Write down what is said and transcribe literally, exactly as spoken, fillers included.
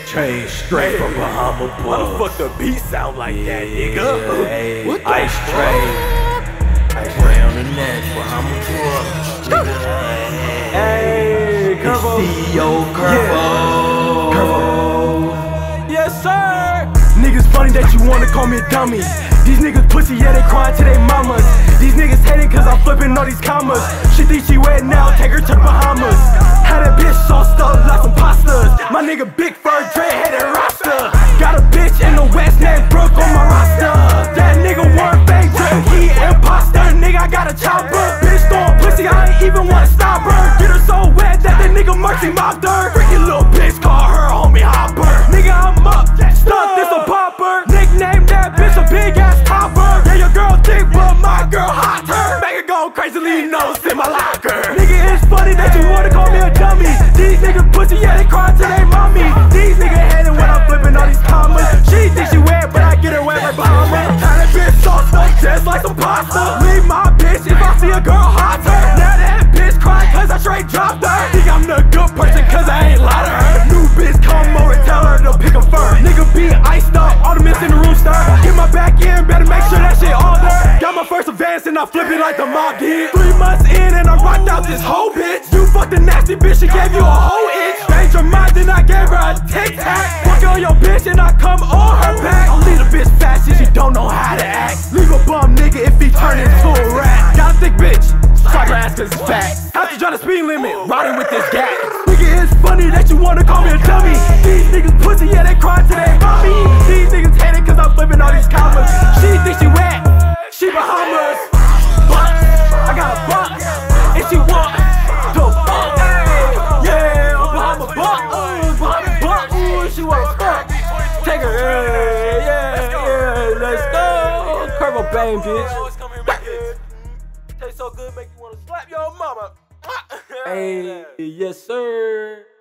train straight from BahamaBucks. Why the fuck the beat sound like yeah, that, nigga? Hey, what the ice fuck? train. Ice train on the neck, BahamaBucks. Hey, Curvo. C E O Curvo. Curvo. Yes, sir. Niggas funny that you wanna call me a dummy. These niggas pussy, yeah, they crying to their mamas. These niggas hating cause I'm flipping all these commas. She think she wet now, take her to the Bahamas. Had a bitch sauced up like some pastas. My nigga big fur, dread-headed roster. Got a bitch in the west named Brooke on my roster. That nigga one fake drip, he imposter. Nigga, I got a chopper. Bitch throwing pussy, I ain't even wanna stop her. Get her so wet that the nigga mercy mopped her. Freaky little bitch, call her homie Hopper. Nigga, I'm up, stuck, this a popper. Nickname that bitch a big ass topper. Yeah, your girl thick, but my girl hotter. Make her go crazy, leave notes in my locker. Nigga, it's funny that you wanna call me a dummy. These niggas pussy, yeah, they cry to their mommy. These niggas hating when I'm flipping all these commas. She thinks she wet, but I get her wet like Bahamas. Had that bitch sauced up just like some pasta. Leave my bitch if I see a girl hotter. Now that bitch crying cause I straight dropped her. Think I'm the good person cause I ain't lied to her. New bitch come over and tell her to pick a fur. Nigga be iced up, all the mints in the rooster. Get my back in, better make sure that shit all there. Got my first advance and I flip it like the mob did. Three months in and I rocked out this whole bitch. You fucked a nasty bitch, she gave you a whole inch. Changed her mind, then I gave her a tic-tac. Fuck on your bitch and I come on her back. I'll leave a bitch fast if she don't know how to act. Leave a bum nigga if he turn into a rat. Got a thick bitch, strike her ass cause it's fat. Have to try the speed limit, riding with this gas. Nigga, it's funny that you wanna call me a dummy. These niggas pussy, yeah, they cry to their mommy. These niggas hate it cause I'm flipping all these commas. She thinks she wet, she Bahamas. But I got a box, and she want the fuck. Yeah, I'm BahamaBucks, BahamaBucks. Ooh, she want fuck. Take her, yeah, yeah, yeah, let's go. Curvobang, bitch. Tastes so good, make you wanna slap your mama. Hey, yes sir.